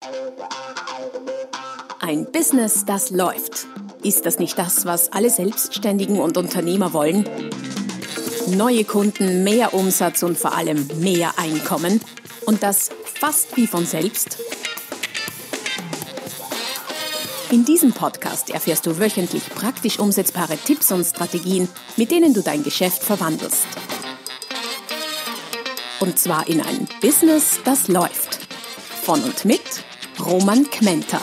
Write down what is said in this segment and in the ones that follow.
Ein Business, das läuft. Ist das nicht das, was alle Selbstständigen und Unternehmer wollen? Neue Kunden, mehr Umsatz und vor allem mehr Einkommen. Und das fast wie von selbst? In diesem Podcast erfährst du wöchentlich praktisch umsetzbare Tipps und Strategien, mit denen du dein Geschäft verwandelst. Und zwar in ein Business, das läuft. Von und mit Roman Kmenter.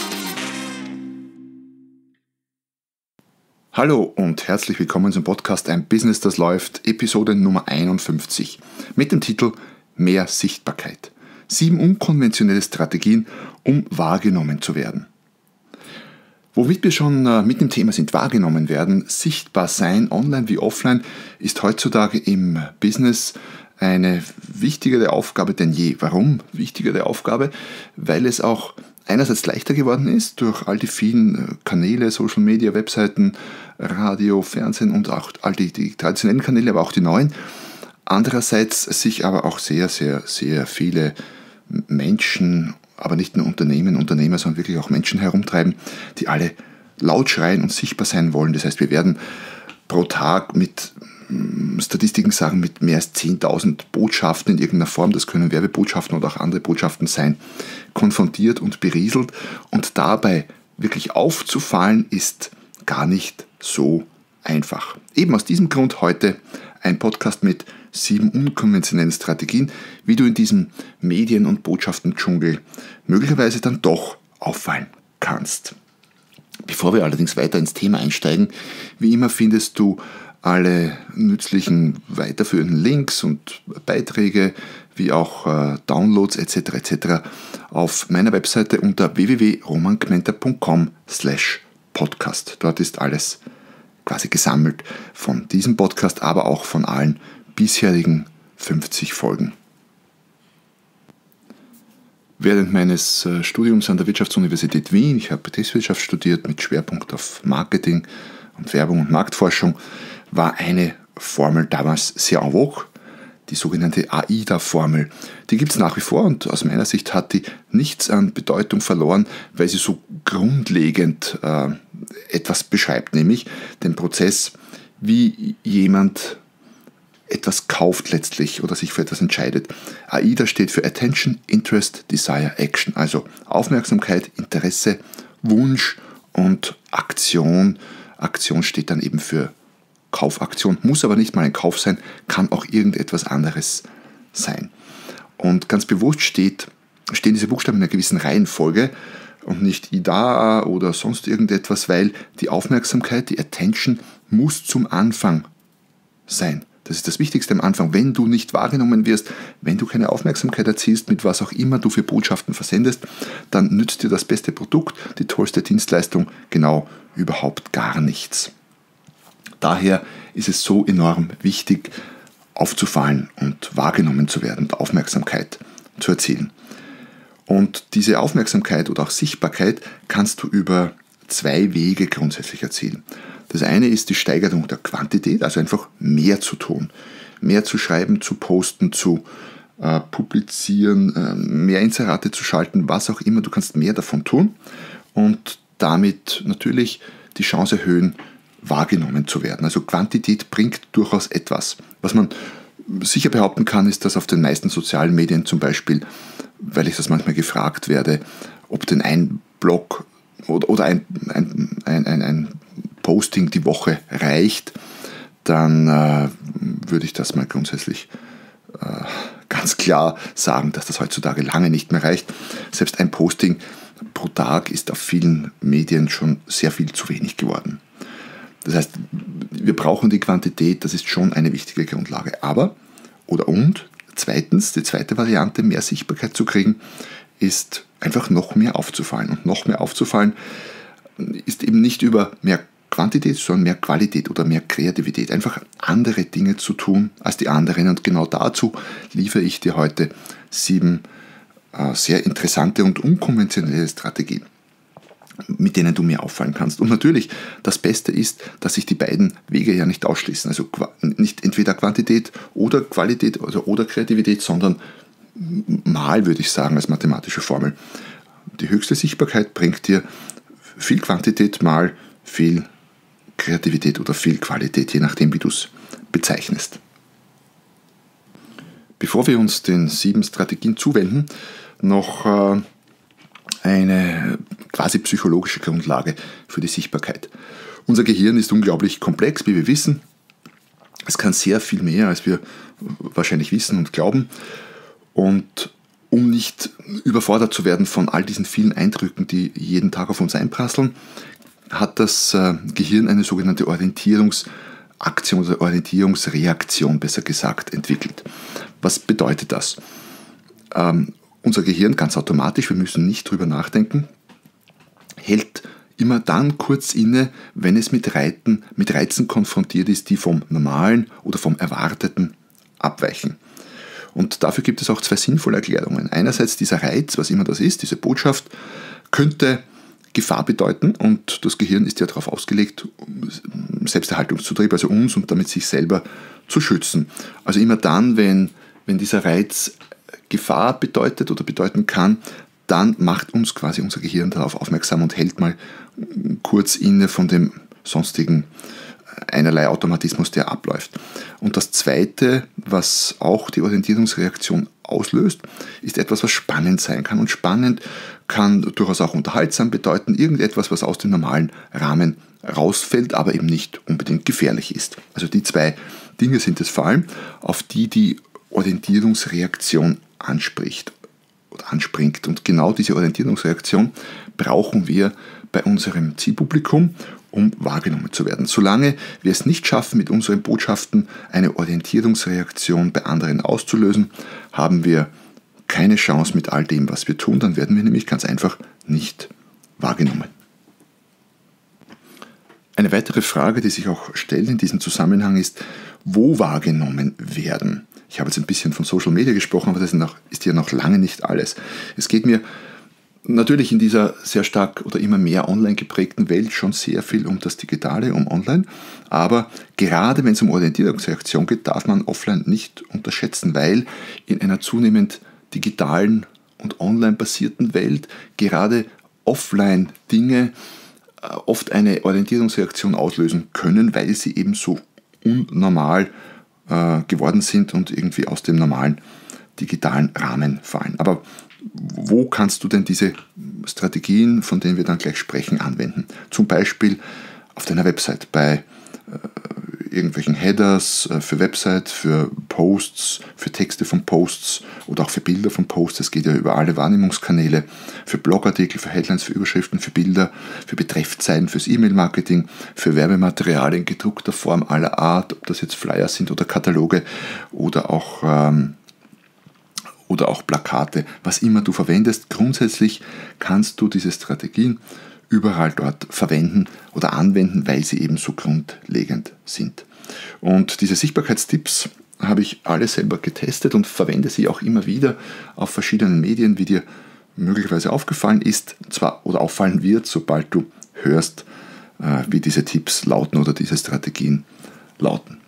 Hallo und herzlich willkommen zum Podcast Ein Business, das läuft, Episode Nummer 51 mit dem Titel Mehr Sichtbarkeit. 7 unkonventionelle Strategien, um wahrgenommen zu werden. Womit wir schon mit dem Thema sind, wahrgenommen werden, sichtbar sein, online wie offline, ist heutzutage im Business eine wichtigere Aufgabe denn je. Warum wichtigere Aufgabe? Weil es auch einerseits leichter geworden ist durch all die vielen Kanäle, Social Media, Webseiten, Radio, Fernsehen und auch all die traditionellen Kanäle, aber auch die neuen. Andererseits sich aber auch sehr, sehr, sehr viele Menschen, aber nicht nur Unternehmer, sondern wirklich auch Menschen herumtreiben, die alle laut schreien und sichtbar sein wollen. Das heißt, wir werden pro Tag mit Statistiken sagen, mit mehr als 10.000 Botschaften in irgendeiner Form, das können Werbebotschaften oder auch andere Botschaften sein, konfrontiert und berieselt. Und dabei wirklich aufzufallen, ist gar nicht so einfach. Eben aus diesem Grund heute ein Podcast mit 7 unkonventionellen Strategien, wie du in diesem Medien- und Botschaften-Dschungel möglicherweise dann doch auffallen kannst. Bevor wir allerdings weiter ins Thema einsteigen, wie immer findest du alle nützlichen weiterführenden Links und Beiträge, wie auch Downloads etc. auf meiner Webseite unter www.romankmenter.com/podcast. Dort ist alles quasi gesammelt von diesem Podcast, aber auch von allen bisherigen 50 Folgen. Während meines Studiums an der Wirtschaftsuniversität Wien, ich habe Betriebswirtschaft studiert mit Schwerpunkt auf Marketing und Werbung und Marktforschung, war eine Formel damals sehr en vogue, die sogenannte AIDA-Formel. Die gibt es nach wie vor und aus meiner Sicht hat die nichts an Bedeutung verloren, weil sie so grundlegend etwas beschreibt, nämlich den Prozess, wie jemand etwas kauft letztlich oder sich für etwas entscheidet. AIDA steht für Attention, Interest, Desire, Action, also Aufmerksamkeit, Interesse, Wunsch und Aktion. Aktion steht dann eben für Kaufaktion, muss aber nicht mal ein Kauf sein, kann auch irgendetwas anderes sein. Und ganz bewusst stehen diese Buchstaben in einer gewissen Reihenfolge und nicht IDA oder sonst irgendetwas, weil die Aufmerksamkeit, die Attention, muss zum Anfang sein. Das ist das Wichtigste am Anfang. Wenn du nicht wahrgenommen wirst, wenn du keine Aufmerksamkeit erzielst, mit was auch immer du für Botschaften versendest, dann nützt dir das beste Produkt, die tollste Dienstleistung, genau überhaupt gar nichts. Daher ist es so enorm wichtig, aufzufallen und wahrgenommen zu werden und Aufmerksamkeit zu erzielen. Und diese Aufmerksamkeit oder auch Sichtbarkeit kannst du über 2 Wege grundsätzlich erzielen. Das eine ist die Steigerung der Quantität, also einfach mehr zu tun, mehr zu schreiben, zu posten, zu publizieren, mehr Inserate zu schalten, was auch immer. Du kannst mehr davon tun und damit natürlich die Chance erhöhen, wahrgenommen zu werden. Also Quantität bringt durchaus etwas. Was man sicher behaupten kann, ist, dass auf den meisten sozialen Medien zum Beispiel, weil ich das manchmal gefragt werde, ob denn ein Blog oder ein Posting die Woche reicht, dann würde ich das mal grundsätzlich ganz klar sagen, dass das heutzutage lange nicht mehr reicht. Selbst ein Posting pro Tag ist auf vielen Medien schon sehr viel zu wenig geworden. Das heißt, wir brauchen die Quantität, das ist schon eine wichtige Grundlage. Zweitens, die zweite Variante, mehr Sichtbarkeit zu kriegen, ist einfach noch mehr aufzufallen. Und noch mehr aufzufallen ist eben nicht über mehr Quantität, sondern mehr Qualität oder mehr Kreativität. Einfach andere Dinge zu tun als die anderen. Und genau dazu liefere ich dir heute 7 sehr interessante und unkonventionelle Strategien, mit denen du mir auffallen kannst. Und natürlich, das Beste ist, dass sich die beiden Wege ja nicht ausschließen. Also nicht entweder Quantität oder Qualität oder Kreativität, sondern mal, würde ich sagen, als mathematische Formel. die höchste Sichtbarkeit bringt dir viel Quantität mal viel Kreativität oder viel Qualität, je nachdem, wie du es bezeichnest. Bevor wir uns den 7 Strategien zuwenden, noch eine quasi psychologische Grundlage für die Sichtbarkeit. Unser Gehirn ist unglaublich komplex, wie wir wissen. Es kann sehr viel mehr, als wir wahrscheinlich wissen und glauben. Und um nicht überfordert zu werden von all diesen vielen Eindrücken, die jeden Tag auf uns einprasseln, hat das Gehirn eine sogenannte Orientierungsaktion oder Orientierungsreaktion, besser gesagt, entwickelt. Was bedeutet das? Unser Gehirn ganz automatisch, wir müssen nicht drüber nachdenken, hält immer dann kurz inne, wenn es mit Reizen konfrontiert ist, die vom Normalen oder vom Erwarteten abweichen. Und dafür gibt es auch 2 sinnvolle Erklärungen. Einerseits dieser Reiz, was immer das ist, diese Botschaft, könnte Gefahr bedeuten und das Gehirn ist ja darauf ausgelegt, Selbsterhaltungstrieb, also uns und damit sich selber zu schützen. Also immer dann, wenn dieser Reiz Gefahr bedeutet oder bedeuten kann, dann macht uns quasi unser Gehirn darauf aufmerksam und hält mal kurz inne von dem sonstigen einerlei Automatismus, der abläuft. Und das Zweite, was auch die Orientierungsreaktion auslöst, ist etwas, was spannend sein kann. Und spannend kann durchaus auch unterhaltsam bedeuten, irgendetwas, was aus dem normalen Rahmen rausfällt, aber eben nicht unbedingt gefährlich ist. Also die 2 Dinge sind es vor allem, auf die die Orientierungsreaktion anspringt. Und genau diese Orientierungsreaktion brauchen wir bei unserem Zielpublikum, um wahrgenommen zu werden. Solange wir es nicht schaffen, mit unseren Botschaften eine Orientierungsreaktion bei anderen auszulösen, haben wir keine Chance mit all dem, was wir tun. Dann werden wir nämlich ganz einfach nicht wahrgenommen. Eine weitere Frage, die sich auch stellt in diesem Zusammenhang ist, wo wahrgenommen werden. Ich habe jetzt ein bisschen von Social Media gesprochen, aber das ist ja noch lange nicht alles. Es geht mir natürlich in dieser sehr stark oder immer mehr online geprägten Welt schon sehr viel um das Digitale, um Online. Aber gerade wenn es um Orientierungsreaktion geht, darf man offline nicht unterschätzen, weil in einer zunehmend digitalen und online basierten Welt gerade offline Dinge oft eine Orientierungsreaktion auslösen können, weil sie eben so unnormal geworden sind und irgendwie aus dem normalen digitalen Rahmen fallen. Aber wo kannst du denn diese Strategien, von denen wir dann gleich sprechen, anwenden? Zum Beispiel auf deiner Website, bei irgendwelchen Headers für Website, für Posts, für Texte von Posts oder auch für Bilder von Posts. Das geht ja über alle Wahrnehmungskanäle, für Blogartikel, für Headlines, für Überschriften, für Bilder, für Betreffzeilen, fürs E-Mail-Marketing, für Werbematerial in gedruckter Form aller Art, ob das jetzt Flyer sind oder Kataloge oder auch Plakate, was immer du verwendest. Grundsätzlich kannst du diese Strategien überall dort verwenden oder anwenden, weil sie eben so grundlegend sind. Und diese Sichtbarkeitstipps habe ich alle selber getestet und verwende sie auch immer wieder auf verschiedenen Medien, wie dir möglicherweise aufgefallen ist, oder auffallen wird, sobald du hörst, wie diese Tipps lauten oder diese Strategien lauten.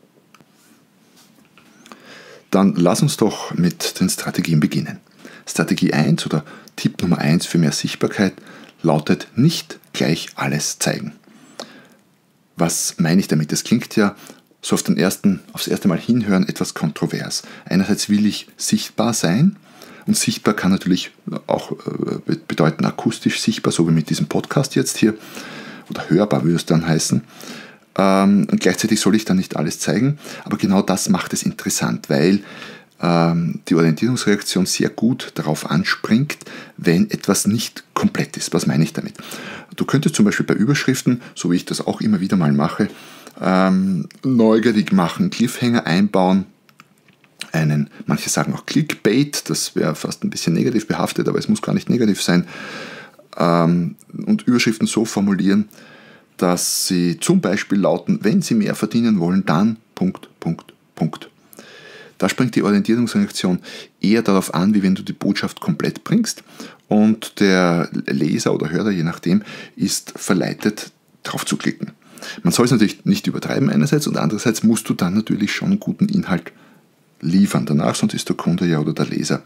Dann lass uns doch mit den Strategien beginnen. Strategie 1 oder Tipp Nummer 1 für mehr Sichtbarkeit lautet: nicht gleich alles zeigen. Was meine ich damit? Das klingt ja so aufs erste Mal hinhören etwas kontrovers. Einerseits will ich sichtbar sein und sichtbar kann natürlich auch bedeuten akustisch sichtbar, so wie mit diesem Podcast jetzt hier, oder hörbar würde es dann heißen. Und gleichzeitig soll ich dann nicht alles zeigen, aber genau das macht es interessant, weil die Orientierungsreaktion sehr gut darauf anspringt, wenn etwas nicht komplett ist. Was meine ich damit? Du könntest zum Beispiel bei Überschriften, so wie ich das auch immer wieder mal mache, neugierig machen, Cliffhanger einbauen, manche sagen auch Clickbait, das wäre fast ein bisschen negativ behaftet, aber es muss gar nicht negativ sein, und Überschriften so formulieren, dass sie zum Beispiel lauten: wenn Sie mehr verdienen wollen, dann ... Da springt die Orientierungsreaktion eher darauf an, wie wenn du die Botschaft komplett bringst und der Leser oder Hörer, je nachdem, ist verleitet, drauf zu klicken. Man soll es natürlich nicht übertreiben einerseits und andererseits musst du dann natürlich schon einen guten Inhalt liefern danach, sonst ist der Kunde ja oder der Leser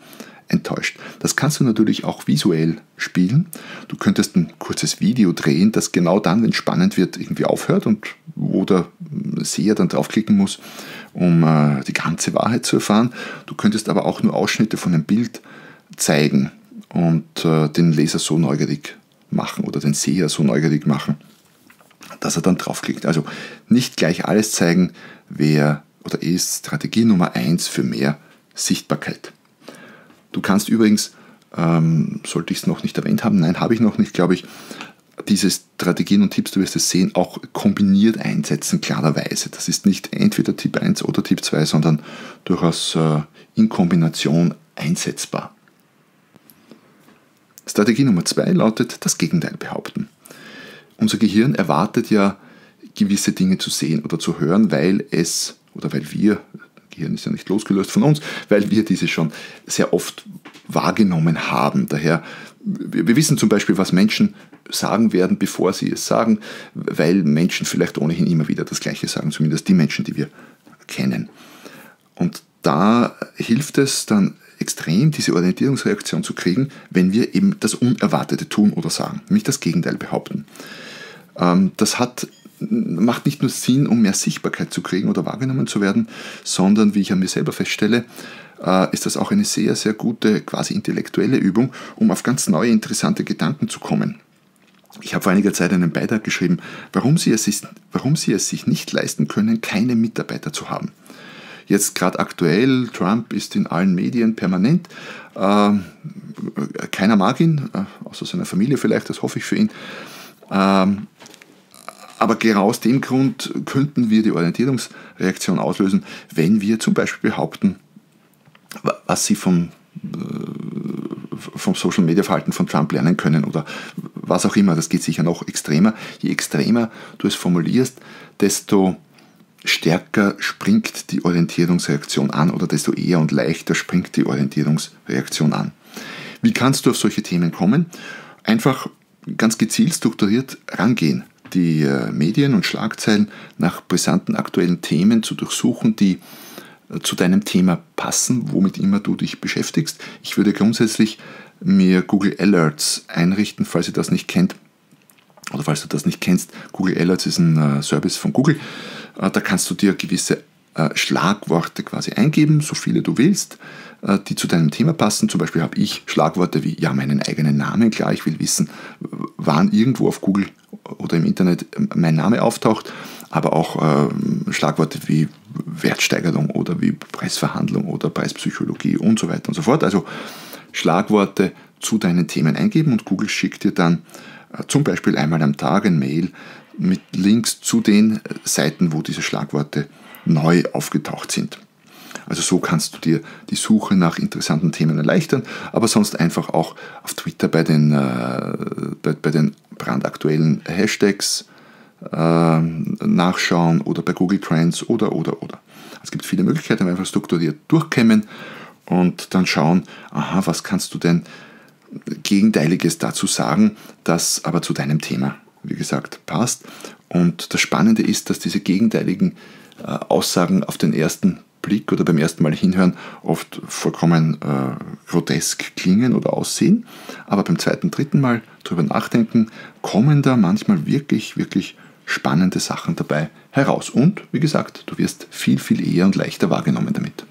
enttäuscht. Das kannst du natürlich auch visuell spielen. Du könntest ein kurzes Video drehen, das genau dann, wenn es spannend wird, irgendwie aufhört und wo der Seher dann draufklicken muss, um die ganze Wahrheit zu erfahren. Du könntest aber auch nur Ausschnitte von einem Bild zeigen und den Leser so neugierig machen oder den Seher so neugierig machen, dass er dann draufklickt. Also nicht gleich alles zeigen, ist Strategie Nummer 1 für mehr Sichtbarkeit. Du kannst übrigens, sollte ich es noch nicht erwähnt haben, nein, habe ich noch nicht, glaube ich, diese Strategien und Tipps, du wirst es sehen, auch kombiniert einsetzen, klarerweise. Das ist nicht entweder Tipp 1 oder Tipp 2, sondern durchaus in Kombination einsetzbar. Strategie Nummer 2 lautet das Gegenteil behaupten. Unser Gehirn erwartet ja, gewisse Dinge zu sehen oder zu hören, weil wir, Gehirn ist ja nicht losgelöst von uns, weil wir diese schon sehr oft wahrgenommen haben. Daher, wir wissen zum Beispiel, was Menschen sagen werden, bevor sie es sagen, weil Menschen vielleicht ohnehin immer wieder das Gleiche sagen, zumindest die Menschen, die wir kennen. Und da hilft es dann extrem, diese Orientierungsreaktion zu kriegen, wenn wir eben das Unerwartete tun oder sagen, nämlich das Gegenteil behaupten. Das macht nicht nur Sinn, um mehr Sichtbarkeit zu kriegen oder wahrgenommen zu werden, sondern, wie ich an mir selber feststelle, ist das auch eine sehr, sehr gute, quasi intellektuelle Übung, um auf ganz neue, interessante Gedanken zu kommen. Ich habe vor einiger Zeit einen Beitrag geschrieben, warum Sie es sich nicht leisten können, keine Mitarbeiter zu haben. Jetzt gerade aktuell, Trump ist in allen Medien permanent, keiner mag ihn, außer seiner Familie vielleicht, das hoffe ich für ihn. Aber genau aus dem Grund könnten wir die Orientierungsreaktion auslösen, wenn wir zum Beispiel behaupten, was sie vom Social-Media-Verhalten von Trump lernen können oder was auch immer. Das geht sicher noch extremer. Je extremer du es formulierst, desto stärker springt die Orientierungsreaktion an oder desto eher und leichter springt die Orientierungsreaktion an. Wie kannst du auf solche Themen kommen? Einfach ganz gezielt strukturiert rangehen. Die Medien und Schlagzeilen nach brisanten aktuellen Themen zu durchsuchen, die zu deinem Thema passen, womit immer du dich beschäftigst. Ich würde grundsätzlich mir Google Alerts einrichten, falls ihr das nicht kennt. Oder falls du das nicht kennst, Google Alerts ist ein Service von Google. Da kannst du dir gewisse Schlagworte quasi eingeben, so viele du willst, die zu deinem Thema passen. Zum Beispiel habe ich Schlagworte wie meinen eigenen Namen, klar, ich will wissen, wann irgendwo auf Google oder im Internet mein Name auftaucht, aber auch Schlagworte wie Wertsteigerung oder wie Preisverhandlung oder Preispsychologie und so weiter und so fort. Also Schlagworte zu deinen Themen eingeben und Google schickt dir dann zum Beispiel einmal am Tag ein Mail mit Links zu den Seiten, wo diese Schlagworte neu aufgetaucht sind. Also so kannst du dir die Suche nach interessanten Themen erleichtern, aber sonst einfach auch auf Twitter bei den brandaktuellen Hashtags nachschauen oder bei Google Trends oder. Es gibt viele Möglichkeiten, einfach strukturiert durchkämmen und dann schauen, was kannst du denn Gegenteiliges dazu sagen, das aber zu deinem Thema, wie gesagt, passt. Und das Spannende ist, dass diese gegenteiligen Aussagen auf den ersten Blick oder beim ersten Mal hinhören oft vollkommen grotesk klingen oder aussehen, aber beim zweiten, dritten Mal drüber nachdenken, kommen da manchmal wirklich, wirklich spannende Sachen dabei heraus. Und, wie gesagt, du wirst viel, viel eher und leichter wahrgenommen damit.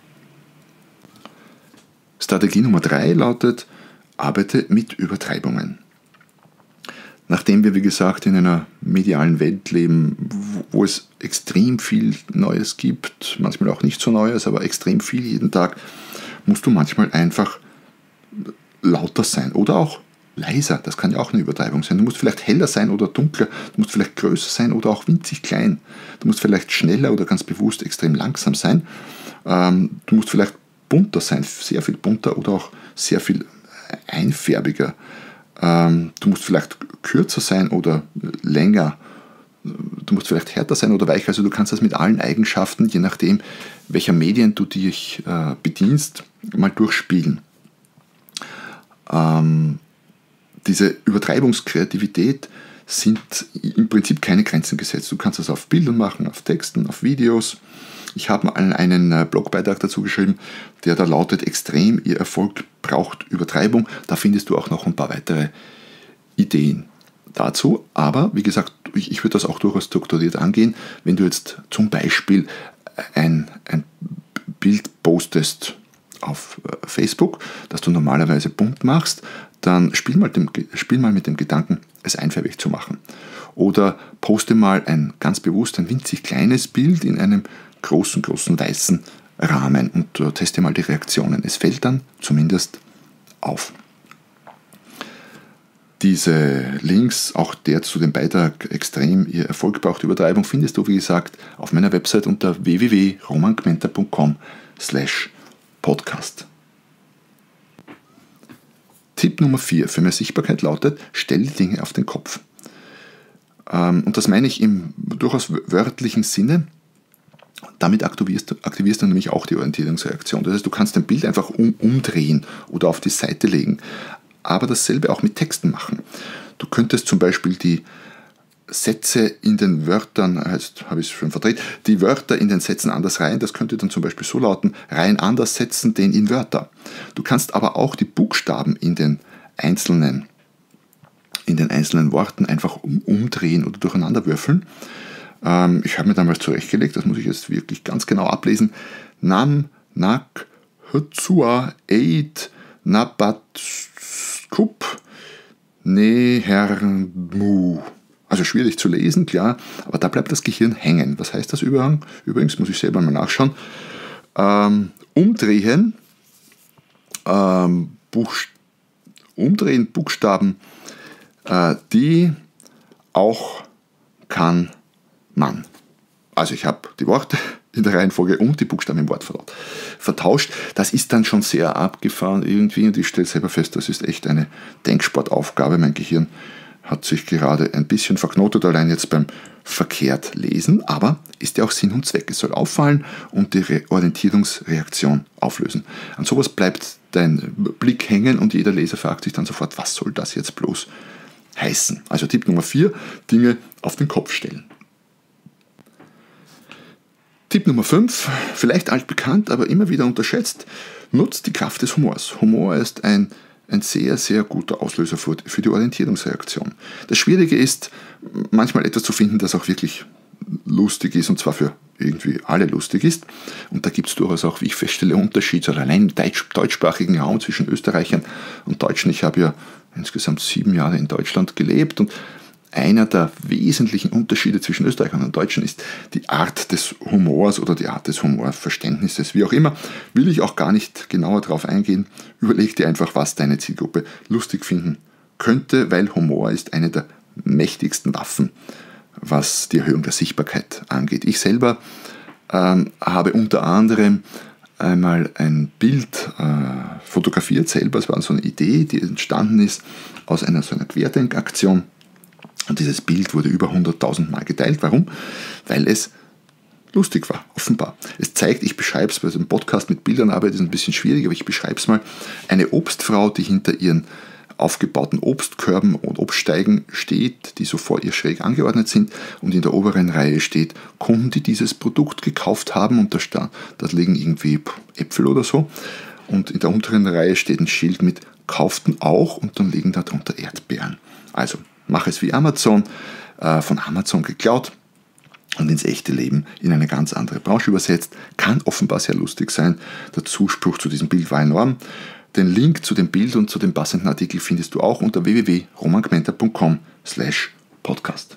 Strategie Nummer 3 lautet, arbeite mit Übertreibungen. Nachdem wir, wie gesagt, in einer medialen Welt leben, wo es extrem viel Neues gibt, manchmal auch nicht so Neues, aber extrem viel jeden Tag, musst du manchmal einfach lauter sein oder auch leiser. Das kann ja auch eine Übertreibung sein. Du musst vielleicht heller sein oder dunkler, du musst vielleicht größer sein oder auch winzig klein. Du musst vielleicht schneller oder ganz bewusst extrem langsam sein. Du musst vielleicht bunter sein, sehr viel bunter oder auch sehr viel einfärbiger. Du musst vielleicht kürzer sein oder länger. Du musst vielleicht härter sein oder weicher. Also du kannst das mit allen Eigenschaften, je nachdem, welcher Medien du dich bedienst, mal durchspielen. Diese Übertreibungskreativität sind im Prinzip keine Grenzen gesetzt. Du kannst das auf Bildern machen, auf Texten, auf Videos, Ich habe mal einen Blogbeitrag dazu geschrieben, der da lautet: Extrem, Ihr Erfolg braucht Übertreibung. Da findest du auch noch ein paar weitere Ideen dazu. Aber wie gesagt, ich würde das auch durchaus strukturiert angehen. Wenn du jetzt zum Beispiel ein Bild postest auf Facebook, das du normalerweise bunt machst, dann spiel mal mit dem Gedanken, es einfarbig zu machen. Oder poste mal ganz bewusst ein winzig kleines Bild in einem großen weißen Rahmen und teste mal die Reaktionen. Es fällt dann zumindest auf. Diese Links, auch der zu dem Beitrag Extrem, Ihr Erfolg braucht Übertreibung, findest du, wie gesagt, auf meiner Website unter www.romangmenta.com/podcast. Tipp Nummer 4 für mehr Sichtbarkeit lautet: Stell die Dinge auf den Kopf. Und das meine ich im durchaus wörtlichen Sinne. Damit aktivierst du nämlich auch die Orientierungsreaktion. Das heißt, du kannst dein Bild einfach umdrehen oder auf die Seite legen. Aber dasselbe auch mit Texten machen. Du könntest zum Beispiel die Sätze in den Wörtern, jetzt habe ich es schon verdreht, die Wörter in den Sätzen anders reihen. Das könnte dann zum Beispiel so lauten: Reihen anders setzen, den in Wörter. Du kannst aber auch die Buchstaben in den einzelnen Worten einfach umdrehen oder durcheinander würfeln. Ich habe mir damals zurechtgelegt, das muss ich jetzt wirklich ganz genau ablesen: Nam, Nak, Hützua, Eid, Nabat, Kup, Nehermu. Also schwierig zu lesen, klar, aber da bleibt das Gehirn hängen. Was heißt das übrigens? Muss ich selber mal nachschauen. Umdrehen, umdrehen Buchstaben, die auch kann man. Also ich habe die Worte in der Reihenfolge und die Buchstaben im Wort vertauscht. Das ist dann schon sehr abgefahren irgendwie und ich stelle selber fest, das ist echt eine Denksportaufgabe. Mein Gehirn hat sich gerade ein bisschen verknotet, allein jetzt beim verkehrt lesen, aber ist ja auch Sinn und Zweck. Es soll auffallen und die Orientierungsreaktion auflösen. An sowas bleibt dein Blick hängen und jeder Leser fragt sich dann sofort: Was soll das jetzt bloß heißen? Also Tipp Nummer 4, Dinge auf den Kopf stellen. Tipp Nummer 5, vielleicht altbekannt, aber immer wieder unterschätzt: Nutzt die Kraft des Humors. Humor ist ein sehr, sehr guter Auslöser für die Orientierungsreaktion. Das Schwierige ist, manchmal etwas zu finden, das auch wirklich lustig ist und zwar für irgendwie alle lustig ist. Und da gibt es durchaus auch, wie ich feststelle, Unterschiede, also allein im deutschsprachigen Raum zwischen Österreichern und Deutschen. Ich habe ja insgesamt 7 Jahre in Deutschland gelebt und einer der wesentlichen Unterschiede zwischen Österreichern und Deutschen ist die Art des Humors oder die Art des Humorverständnisses. Wie auch immer, will ich auch gar nicht genauer darauf eingehen. Überleg dir einfach, was deine Zielgruppe lustig finden könnte, weil Humor ist eine der mächtigsten Waffen, was die Erhöhung der Sichtbarkeit angeht. Ich selber habe unter anderem einmal ein Bild fotografiert selber. Es war so eine Idee, die entstanden ist aus so einer Querdenkaktion. Und dieses Bild wurde über 100.000 Mal geteilt. Warum? Weil es lustig war, offenbar. Es zeigt, ich beschreibe es, weil so ein Podcast mit Bildern arbeitet, ist ein bisschen schwierig, aber ich beschreibe es mal. Eine Obstfrau, die hinter ihren aufgebauten Obstkörben und Obststeigen steht, die so vor ihr schräg angeordnet sind, und in der oberen Reihe steht Kunden, die dieses Produkt gekauft haben, und da liegen irgendwie Äpfel oder so. Und in der unteren Reihe steht ein Schild mit Kauften auch, und dann liegen darunter Erdbeeren. Also mach es wie Amazon, von Amazon geklaut und ins echte Leben in eine ganz andere Branche übersetzt. Kann offenbar sehr lustig sein. Der Zuspruch zu diesem Bild war enorm. Den Link zu dem Bild und zu dem passenden Artikel findest du auch unter www.romangmenta.com/podcast.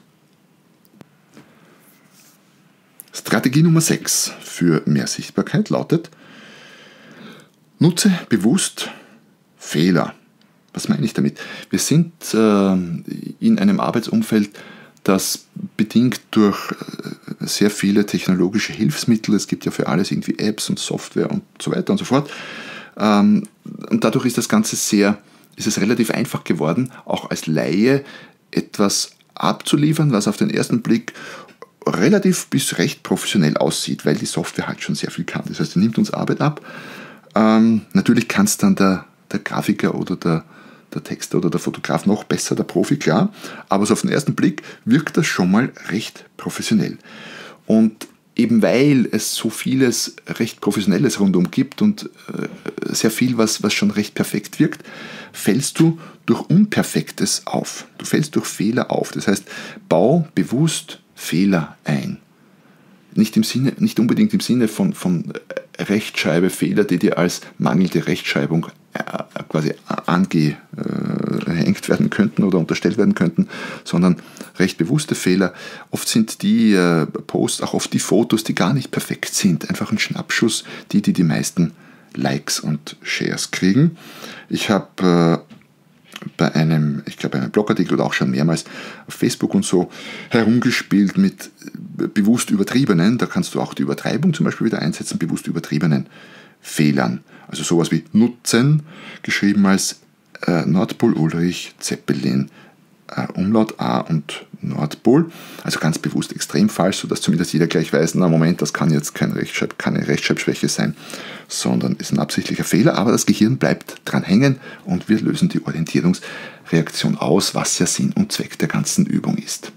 Strategie Nummer 6 für mehr Sichtbarkeit lautet: Nutze bewusst Fehler. Was meine ich damit? Wir sind in einem Arbeitsumfeld, das bedingt durch sehr viele technologische Hilfsmittel, es gibt ja für alles irgendwie Apps und Software und so weiter und so fort. Und dadurch ist das Ganze ist es relativ einfach geworden, auch als Laie etwas abzuliefern, was auf den ersten Blick relativ bis recht professionell aussieht, weil die Software halt schon sehr viel kann. Das heißt, die nimmt uns Arbeit ab. Natürlich kann es dann der Grafiker oder der Texter oder der Fotograf noch besser, der Profi, klar, aber so auf den ersten Blick wirkt das schon mal recht professionell. Und eben weil es so vieles recht Professionelles rundum gibt und sehr viel, was schon recht perfekt wirkt, fällst du durch Unperfektes auf. Du fällst durch Fehler auf. Das heißt, bau bewusst Fehler ein. Nicht unbedingt im Sinne von Rechtschreibe, Fehler, die dir als mangelnde Rechtschreibung quasi angehängt werden könnten oder unterstellt werden könnten, sondern recht bewusste Fehler. Oft sind die Posts, auch oft die Fotos, die gar nicht perfekt sind. Einfach ein Schnappschuss, die meisten Likes und Shares kriegen. Ich habe bei einem Blogartikel oder auch schon mehrmals auf Facebook und so herumgespielt mit bewusst übertriebenen, da kannst du auch die Übertreibung zum Beispiel wieder einsetzen, bewusst übertriebenen Fehlern. Also sowas wie Nutzen, geschrieben als Nordpol Ulrich Zeppelin, Umlaut A und Nordpol, also ganz bewusst extrem falsch, sodass zumindest jeder gleich weiß, na Moment, das kann jetzt keine Rechtschreibschwäche sein, sondern ist ein absichtlicher Fehler, aber das Gehirn bleibt dran hängen und wir lösen die Orientierungsreaktion aus, was ja Sinn und Zweck der ganzen Übung ist.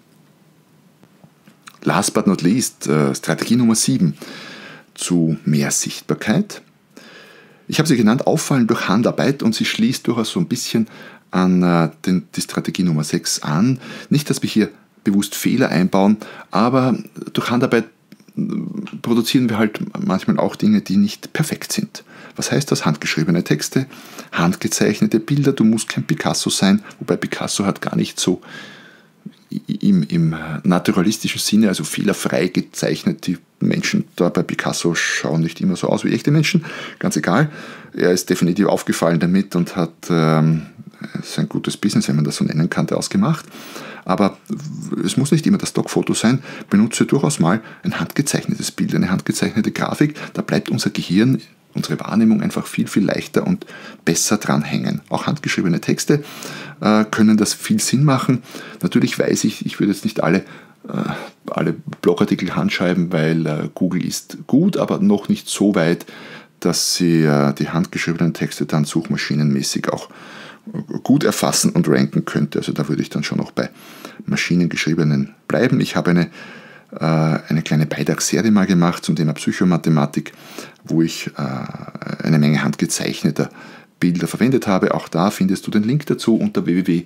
Last but not least, Strategie Nummer 7 zu mehr Sichtbarkeit. Ich habe sie genannt, Auffallen durch Handarbeit, und sie schließt durchaus so ein bisschen an die Strategie Nummer 6 an. Nicht, dass wir hier bewusst Fehler einbauen, aber durch Handarbeit produzieren wir halt manchmal auch Dinge, die nicht perfekt sind. Was heißt das? Handgeschriebene Texte, handgezeichnete Bilder. Du musst kein Picasso sein, wobei Picasso hat gar nicht so im naturalistischen Sinne, also fehlerfrei gezeichnet. Die Menschen da bei Picasso schauen nicht immer so aus wie echte Menschen, ganz egal. Er ist definitiv aufgefallen damit und hat sein gutes Business, wenn man das so nennen kann, daraus gemacht. Aber es muss nicht immer das Stockfoto sein. Benutze durchaus mal ein handgezeichnetes Bild, eine handgezeichnete Grafik. Da bleibt unser Gehirn, unsere Wahrnehmung einfach viel, viel leichter und besser dran hängen. Auch handgeschriebene Texte können das viel Sinn machen. Natürlich weiß ich würde jetzt nicht alle Blogartikel handschreiben, weil Google ist gut, aber noch nicht so weit, dass sie die handgeschriebenen Texte dann suchmaschinenmäßig auch gut erfassen und ranken könnte. Also da würde ich dann schon noch bei maschinengeschriebenen bleiben. Ich habe eine kleine Beitragsserie mal gemacht zum Thema Psychomathematik, wo ich eine Menge handgezeichneter Bilder verwendet habe. Auch da findest du den Link dazu unter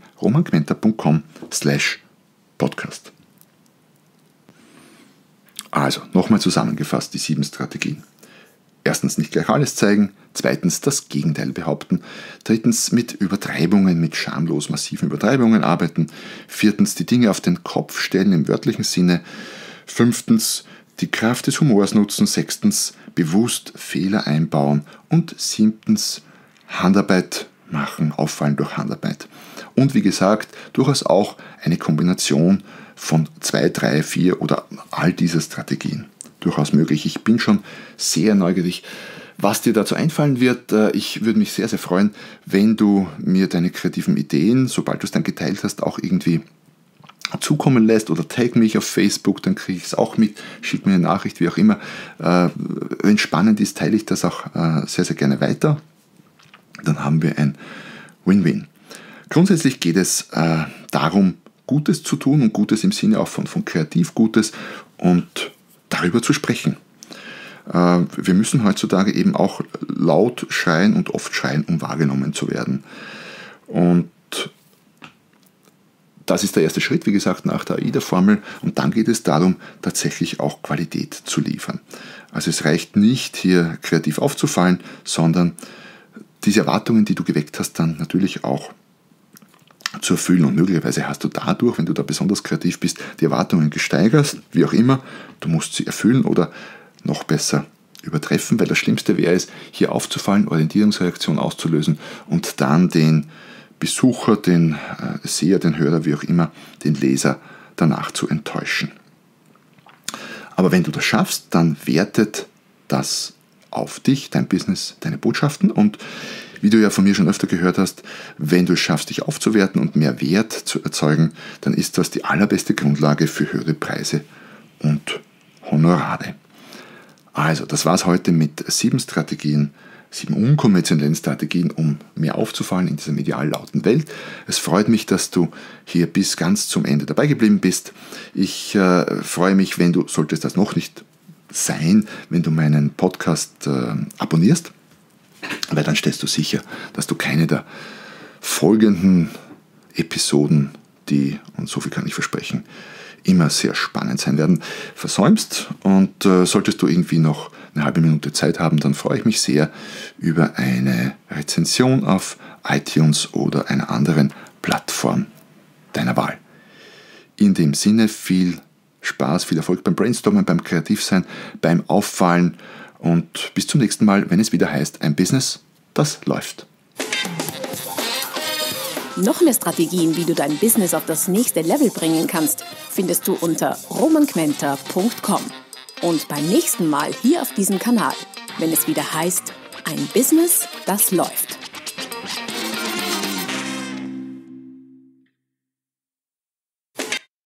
www.romangmenta.com/podcast. Also, nochmal zusammengefasst die 7 Strategien. Erstens, nicht gleich alles zeigen. Zweitens, das Gegenteil behaupten. Drittens, mit Übertreibungen, mit schamlos massiven Übertreibungen arbeiten. Viertens, die Dinge auf den Kopf stellen im wörtlichen Sinne. Fünftens, die Kraft des Humors nutzen. Sechstens, bewusst Fehler einbauen. Und siebtens, Handarbeit machen, auffallen durch Handarbeit. Und wie gesagt, durchaus auch eine Kombination von 2, 3, 4 oder all dieser Strategien. Durchaus möglich. Ich bin schon sehr neugierig, was dir dazu einfallen wird. Ich würde mich sehr, sehr freuen, wenn du mir deine kreativen Ideen, sobald du es dann geteilt hast, auch irgendwie zukommen lässt oder tag mich auf Facebook, dann kriege ich es auch mit, schick mir eine Nachricht, wie auch immer. Wenn es spannend ist, teile ich das auch sehr, sehr gerne weiter. Dann haben wir ein Win-Win. Grundsätzlich geht es darum, Gutes zu tun und Gutes im Sinne auch von kreativ Gutes und darüber zu sprechen. Wir müssen heutzutage eben auch laut schreien und oft schreien, um wahrgenommen zu werden. Und das ist der erste Schritt, wie gesagt, nach der AIDA-Formel. Und dann geht es darum, tatsächlich auch Qualität zu liefern. Also es reicht nicht, hier kreativ aufzufallen, sondern diese Erwartungen, die du geweckt hast, dann natürlich auch zu erfüllen. Und möglicherweise hast du dadurch, wenn du da besonders kreativ bist, die Erwartungen gesteigert, wie auch immer. Du musst sie erfüllen oder noch besser übertreffen, weil das Schlimmste wäre es, hier aufzufallen, Orientierungsreaktion auszulösen und dann den Besucher, den Seher, den Hörer, wie auch immer, den Leser danach zu enttäuschen. Aber wenn du das schaffst, dann wertet das auf dich, dein Business, deine Botschaften, und wie du ja von mir schon öfter gehört hast, wenn du es schaffst, dich aufzuwerten und mehr Wert zu erzeugen, dann ist das die allerbeste Grundlage für höhere Preise und Honorare. Also, das war es heute mit 7 Strategien, 7 unkonventionellen Strategien, um mehr aufzufallen in dieser medial lauten Welt. Es freut mich, dass du hier bis ganz zum Ende dabei geblieben bist. Ich freue mich, wenn du, solltest das noch nicht sein, wenn du meinen Podcast abonnierst, weil dann stellst du sicher, dass du keine der folgenden Episoden, die, und so viel kann ich versprechen, immer sehr spannend sein werden, versäumst. Und solltest du irgendwie noch eine halbe Minute Zeit haben, dann freue ich mich sehr über eine Rezension auf iTunes oder einer anderen Plattform deiner Wahl. In dem Sinne viel Spaß, viel Erfolg beim Brainstormen, beim Kreativsein, beim Auffallen und bis zum nächsten Mal, wenn es wieder heißt, ein Business, das läuft. Noch mehr Strategien, wie du dein Business auf das nächste Level bringen kannst, findest du unter romanquenter.com. Und beim nächsten Mal hier auf diesem Kanal, wenn es wieder heißt, ein Business, das läuft.